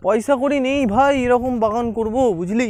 পয়সা করি নেই ভাই, এরকম বাগান করব বুঝলি।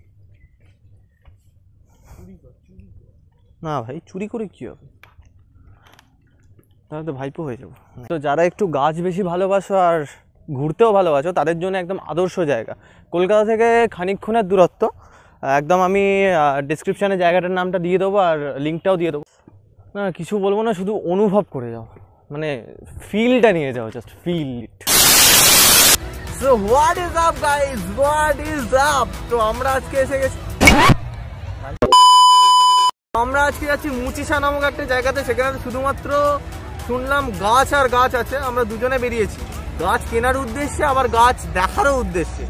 না ভাই চুরি করে কি হবে, তাহলে তো ভাইপো হয়ে যাবো। তো যারা একটু গাছ বেশি ভালোবাসো আর ঘুরতেও ভালোবাসো তাদের জন্য একদম আদর্শ জায়গা। কলকাতা থেকে খানিকক্ষণের দূরত্ব, একদম আমি ডিসক্রিপশানে জায়গাটার নামটা দিয়ে দেবো আর লিঙ্কটাও দিয়ে দেবো। না কিছু বলবো না, শুধু অনুভব করে যাও, মানে ফিলটা নিয়ে যাও, just feel it. So what is up guys, what is up. তো আমরা আজকে এসে গেছি, আমরা আজকে যাচ্ছি মুচিসা নামক একটা জায়গাতে। সেখানে শুধুমাত্র শুনলাম গাছ আর গাছ আছে। আমরা দুজনে বেরিয়েছি গাছ কেনার উদ্দেশ্যে, আবার গাছ দেখারও উদ্দেশ্যে।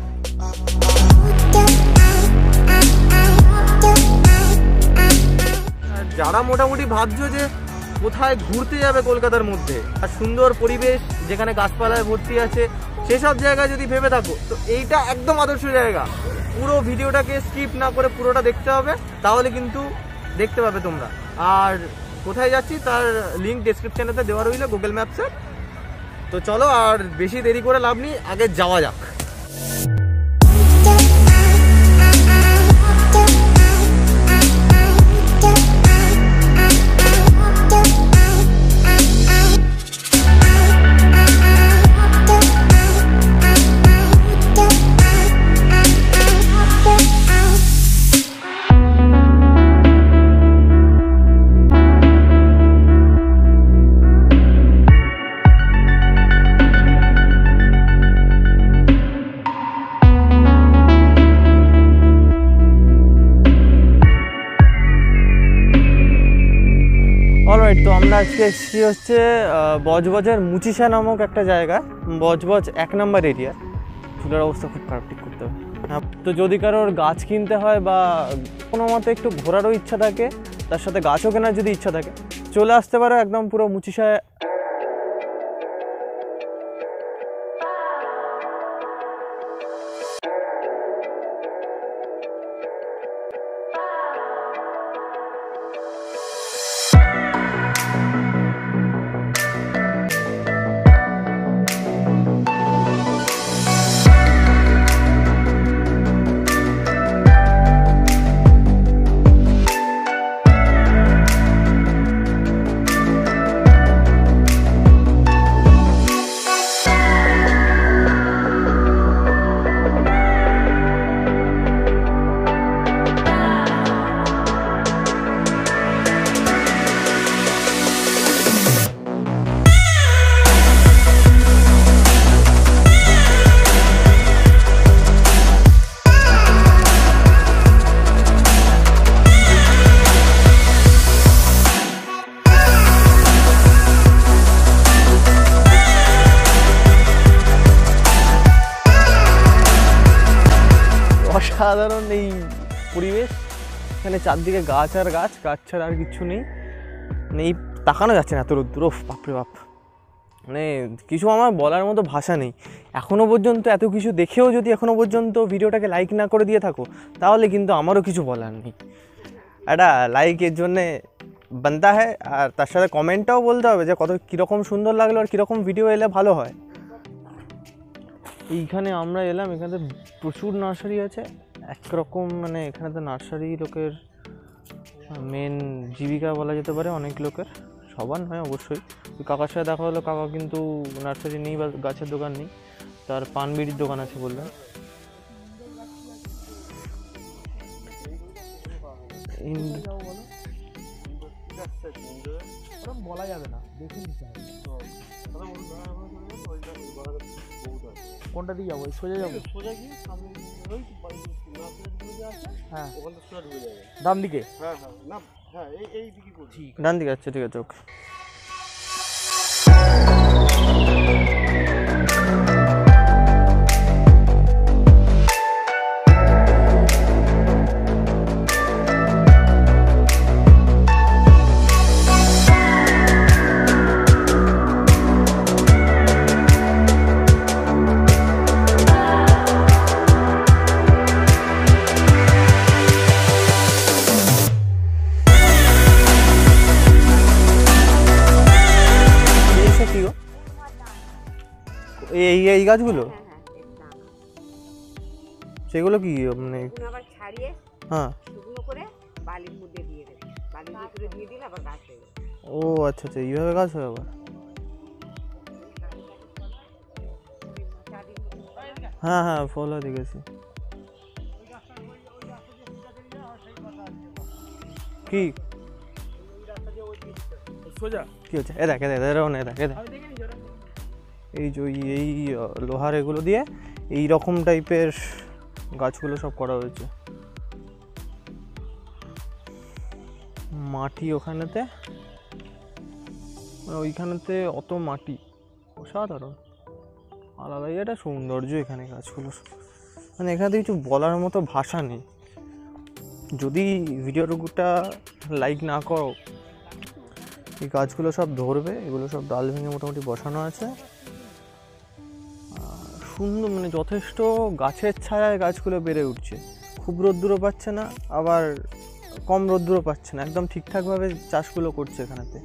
যারা মোটামুটি ভাবছো যে কোথায় ঘুরতে যাবে কলকাতার মধ্যে আর সুন্দর পরিবেশ যেখানে গাছপালায় ভর্তি আছে, সেসব জায়গায় যদি ভেবে থাকো তো এইটা একদম আদর্শ জায়গা। পুরো ভিডিওটাকে স্কিপ না করে পুরোটা দেখতে হবে, তাহলে কিন্তু দেখতে পাবে তোমরা। আর কোথায় যাচ্ছি তার লিঙ্ক ডেসক্রিপশনেতে দেওয়া রইল গুগল ম্যাপসে। তো চলো আর বেশি দেরি করে লাভ নেই, আগে যাওয়া যাক। অলরাইট, তো আমরা আজকে এসেছি হচ্ছে বজবজের মুচিসা নামক একটা জায়গা। বজবজ 1 নম্বর এরিয়া। চুলের অবস্থা খুব খারাপ, ঠিক করতে হবে। তো যদি কারোর গাছ কিনতে হয় বা কোনো মতে একটু ঘোরারও ইচ্ছা থাকে, তার সাথে গাছও কেনার যদি ইচ্ছা থাকে, চলে আসতে পারো একদম পুরো মুচিসায়। অসাধারণ এই পরিবেশ, এখানে চারদিকে গাছ আর গাছ, গাছ ছাড়া আর কিছু নেই। মানে এই তাকানো যাচ্ছে না এত রোদ্দুর, বাপরে বাপ, মানে কিছু আমার বলার মতো ভাষা নেই। এখনও পর্যন্ত এত কিছু দেখেও যদি এখনও পর্যন্ত ভিডিওটাকে লাইক না করে দিয়ে থাকো, তাহলে কিন্তু আমারও কিছু বলার নেই। একটা লাইকের জন্যে বানতা হয়, আর তার সাথে কমেন্টটাও বলতে হবে যে কত কীরকম সুন্দর লাগলো আর কীরকম ভিডিও এলে ভালো হয়। এইখানে আমরা এলাম, এখানে প্রচুর নার্সারি আছে একরকম, মানে এখানে তো নার্সারি লোকের মেন জীবিকা বলা যেতে পারে অনেক লোকের, সবার নয় অবশ্যই। কাকার সাথে দেখা হলো, কাকা কিন্তু নার্সারি নেই বা গাছের দোকান নেই, তার পান বিড়ির দোকান আছে বললেন। বলা যাবে না, দেখে নিতে হবে কোনটা দিয়ে যাবো। সোজা যাবো, সোজা গিয়ে সামনে হ্যাঁ ওখানে সোজা ঢুকে যাবে ডান দিকে। হ্যাঁ হ্যাঁ না হ্যাঁ এই দিকে করছি, ডান দিকে। আচ্ছা ঠিক আছে, ওকে। এই গাছগুলো সেগুলো কি মানে আবার ছাড়িয়ে হ্যাঁ শুকনো করে বালির মধ্যে দিয়ে দেবে, বালির ভিতরে দিয়ে দিলে আবার গাছ হয়ে যাবে। ও আচ্ছা আচ্ছা, এইভাবে গাছ হয় আবার। হ্যাঁ হ্যাঁ ফল হয় দেখেছি। কি সোজা কি হচ্ছে? এ দেখ এই যে এই লোহার এগুলো দিয়ে এই রকম টাইপের গাছগুলো সব করা হয়েছে। মাটি ওখানেতে, মানে ওইখানেতে অত মাটি, অসাধারণ, আলাদাই একটা সৌন্দর্য এখানে গাছগুলোর। মানে এখানে কিছু বলার মতো ভাষা নেই। যদি ভিডিওটুকুটা লাইক না করো, এই গাছগুলো সব ধরবে। এগুলো সব ডাল ভেঙে মোটামুটি বসানো আছে। সুন্দর, মানে যথেষ্ট গাছের ছায়ায় গাছগুলো বেড়ে উঠছে। খুব রোদ্দুরও পাচ্ছে না, আবার কম রোদ্দুরও পাচ্ছে না, একদম ঠিকঠাকভাবে চাষগুলো করছে এখানেতে।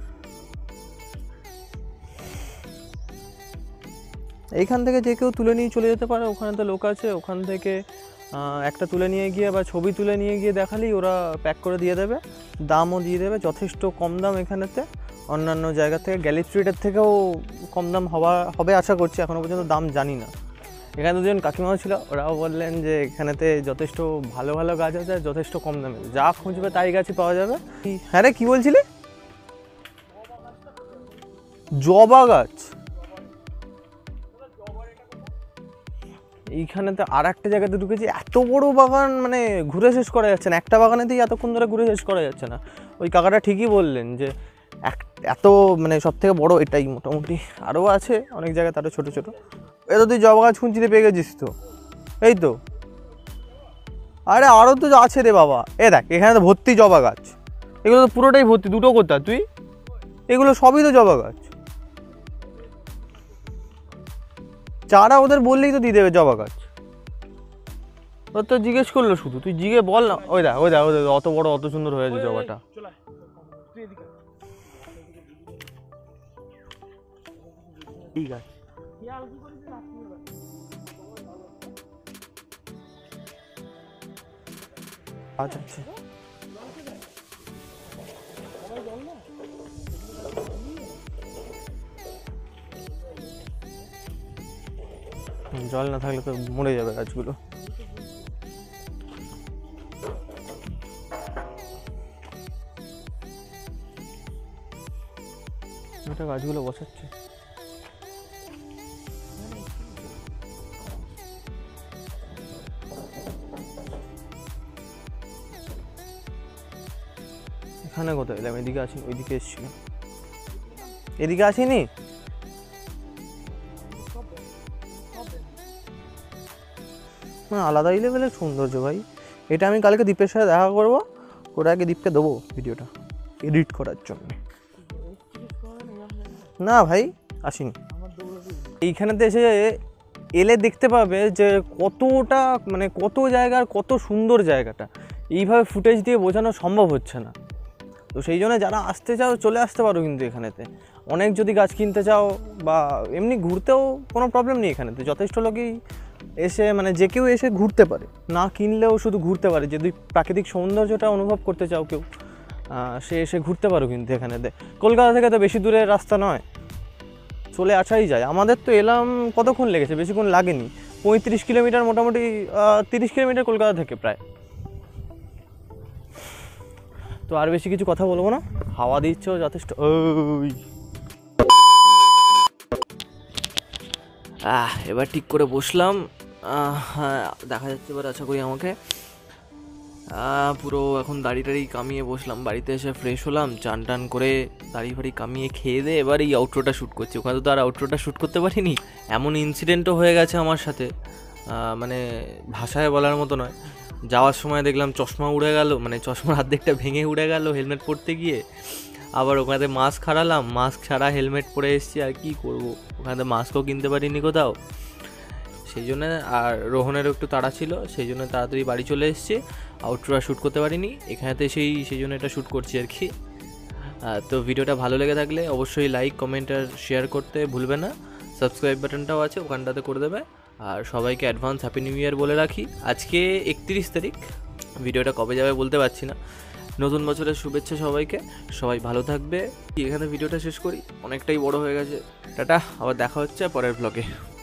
এইখান থেকে যে কেউ তুলে নিয়ে চলে যেতে পারে, ওখানে তো লোক আছে, ওখান থেকে একটা তুলে নিয়ে গিয়ে বা ছবি তুলে নিয়ে গিয়ে দেখালেই ওরা প্যাক করে দিয়ে দেবে, দামও দিয়ে দেবে, যথেষ্ট কম দাম এখানেতে। অন্যান্য জায়গা থেকে, গ্যালি স্ট্রিটের থেকেও কম দাম হবে আশা করছি, এখনও পর্যন্ত দাম জানি না। এখানে দুজন কাকিমাও ছিল, ওরাও বললেন যে এখানেতে যথেষ্ট ভালো ভালো গাছ আছে, যথেষ্ট কম দামে, যা খুঁজবে তাই গাছই পাওয়া যাবে। হ্যাঁ রে, কী বলছিলি? জবা গাছ এইখানেতে আর একটা জায়গাতে ঢুকেছি, এত বড় বাগান, মানে ঘুরে শেষ করা যাচ্ছে না। একটা বাগানেতেই এতক্ষণ ধরে ঘুরে শেষ করা যাচ্ছে না। ওই কাকাটা ঠিকই বললেন যে এত, মানে সব থেকে বড় এটাই মোটামুটি। আরও আছে অনেক জায়গায়, তারও ছোটো ছোটো। এ তো তুই জবা গাছ খুঁজতে পেয়ে গেছিস তো? এই তো, আরে আরও তো আছে রে বাবা। এ দেখ, এখানে তো ভর্তি জবা গাছ, এগুলো তো পুরোটাই ভর্তি। দুটো কোথা তুই? এগুলো সবই তো জবা গাছ। চারা ওদের বললেই তো দিয়ে দেবে জবা গাছ। ওর তো জিজ্ঞেস করলো শুধু, তুই জিজ্ঞে বল না। ওই দেখ ওই দেখ ওই দেখ, অত বড় অত সুন্দর হয়েছে জবাটা। ঠিক আছে, আচ্ছা আচ্ছা। জল না থাকলে তো মরে যাবে গাছগুলো। এটা গাছগুলো বসাচ্ছে। এখানে কোথায় এলাম? এদিকে আসি, ওইদিকে এসেছিলাম, এদিকে আসিনি। না, আলাদাই লেভেলের সৌন্দর্য ভাই। এটা আমি কালকে দীপের সাথে দেখা করবো, ওরা আগে দীপকে দেবো ভিডিওটা এডিট করার জন্য। না ভাই, আসিনি। এইখানেতে এসে এলে দেখতে পাবে যে কতটা, মানে কত জায়গার কত সুন্দর জায়গাটা। এইভাবে ফুটেজ দিয়ে বোঝানো সম্ভব হচ্ছে না। তো সেই জন্য যারা আসতে চাও চলে আসতে পারো কিন্তু এখানেতে। অনেক যদি গাছ কিনতে চাও বা এমনি ঘুরতেও কোনো প্রবলেম নেই। এখানেতে যথেষ্ট লোকই এসে, মানে যে কেউ এসে ঘুরতে পারে, না কিনলেও শুধু ঘুরতে পারে। যদি প্রাকৃতিক সৌন্দর্যটা অনুভব করতে চাও কেউ, সে এসে ঘুরতে পারো কিন্তু এখানেতে। কলকাতা থেকে তো বেশি দূরের রাস্তা নয়, চলে আসাই যায়। আমাদের তো এলাম, কতক্ষণ লেগেছে? বেশিক্ষণ লাগেনি, 35 কিলোমিটার, মোটামুটি 30 কিলোমিটার কলকাতা থেকে প্রায়। তো আর বেশি কিছু কথা বলবো না, হাওয়া দিচ্ছেও যথেষ্ট। ওই এবার ঠিক করে বসলাম। হ্যাঁ, দেখা যাচ্ছে এবার, আশা করি আমাকে। পুরো এখন দাড়ি টাড়ি কামিয়ে বসলাম। বাড়িতে এসে ফ্রেশ হলাম, চান টান করে দাড়ি ফাড়ি কামিয়ে খেয়ে দিয়ে এবার এই আউটরোটা শ্যুট করছি। ওখানে তো আর আউটরোটা শ্যুট করতে পারিনি। এমন ইনসিডেন্টও হয়ে গেছে আমার সাথে, মানে ভাষায় বলার মতো নয়। যাওয়ার সময় দেখলাম চশমা উড়ে গেল, মানে চশমার অর্ধেকটা ভেঙে উড়ে গেল হেলমেট পরতে গিয়ে। আবার ওখানে মাস্ক হারালাম, মাস্ক ছাড়া হেলমেট পরে এসেছি, আর কি করব। ওখানে মাস্কও কিনতে পারিনি কোথাও, সেই জন্য। আর রোহনেরও একটু তাড়া ছিল, সেই জন্য তাড়াতাড়ি বাড়ি চলে এসেছি। আউটডোর শ্যুট করতে পারিনি, এখানেতে সেই জন্য এটা শ্যুট করছি আর কি। তো ভিডিওটা ভালো লেগে থাকলে অবশ্যই লাইক, কমেন্ট আর শেয়ার করতে ভুলবে না। সাবস্ক্রাইব বাটনটাও আছে, ওখানটাতে করে দেবে। আর সবাইকে অ্যাডভান্স হ্যাপি নিউ ইয়ার বলে রাখি। আজকে 31 তারিখ, ভিডিওটা কবে যাবে বলতে পারছি না। নতুন বছরের শুভেচ্ছা সবাইকে, সবাই ভালো থাকবে। এখানে ভিডিওটা শেষ করি, অনেকটাই বড় হয়ে গেছে। টাটা, আবার দেখা হচ্ছে পরের ব্লগে।